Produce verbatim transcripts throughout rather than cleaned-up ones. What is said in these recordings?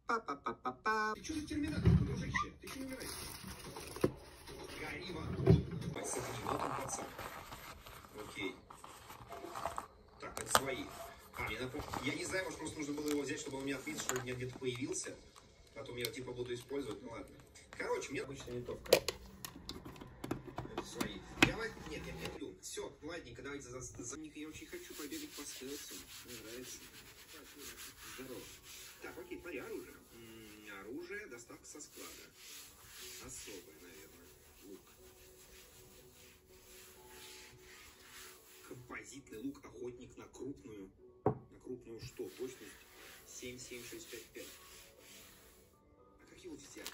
Па-па-па-па-па. Ты что за терминатор, дружище? Ты что не умираешь? Гори, Иван. Пацан. Окей. Так, это свои. А, мне напомню. Я не знаю, может, просто нужно было его взять, чтобы он у меня отметил, что он у меня где-то появился. Потом я типа буду использовать. Ну ладно. Короче, мне обычная винтовка. Это свои. Я вот... Нет, я не люблю. Все, ладненько, давайте за, за них. Я очень хочу побегать по стелсу. Мне нравится. Здорово. Так, окей, смотри, оружие. М-м, оружие, доставка со склада. Особое, наверное. Лук. Композитный лук, охотник на крупную. На крупную что? Точность семь семь шесть пять пять. А как его взять?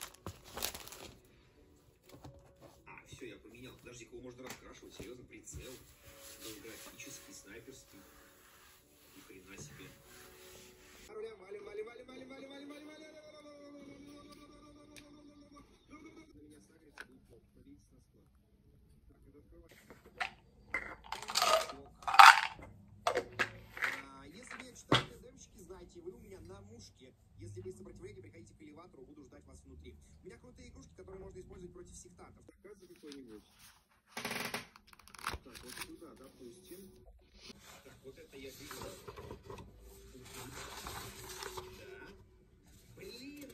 А, все, я поменял. Подожди, его можно раскрашивать. Серьезно, прицел. Графический, снайперский. Ни хрена себе. Валим, валим, валим, валим, валим, валим, валим, валим. На меня сагрится, будет плохо. Победите на склад. Так, это открывай. Если меня читают СДМщики, знайте, вы у меня на мушке. Если вы сопротивление, приходите к элеватору, буду ждать вас внутри. У меня крутые игрушки, которые можно использовать против сектантов. Заказы какой-нибудь. Так, вот сюда, допустим. Так, вот это я видел. Да. Блин,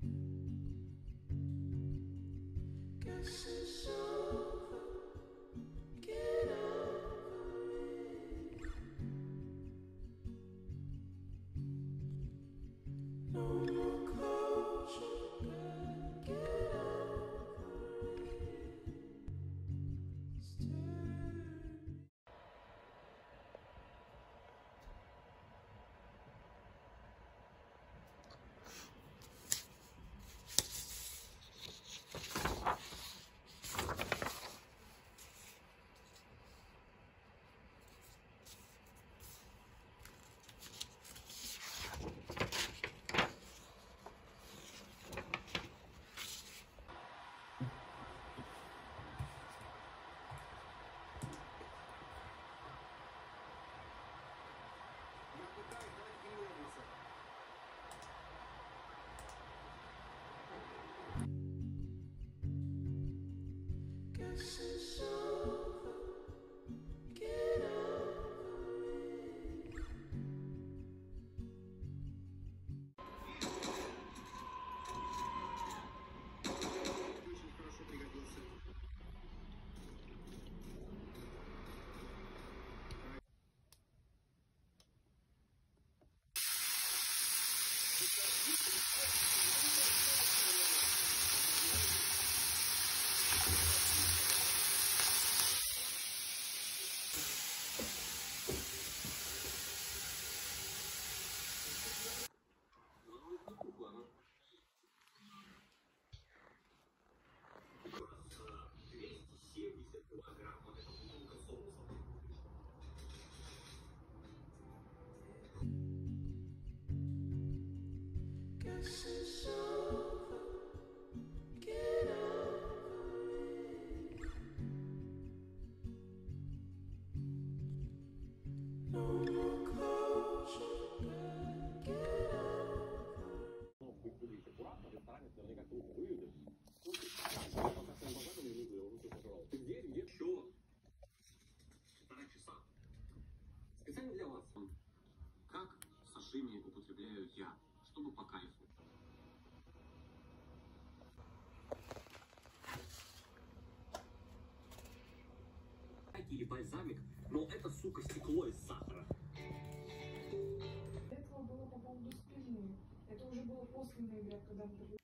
специально для вас. Как сашими употребляю я, чтобы по кайфу. Или бальзамик, но это, сука, стекло из сахара. Этого было по поводу спины. Это уже было после ноября, когда мы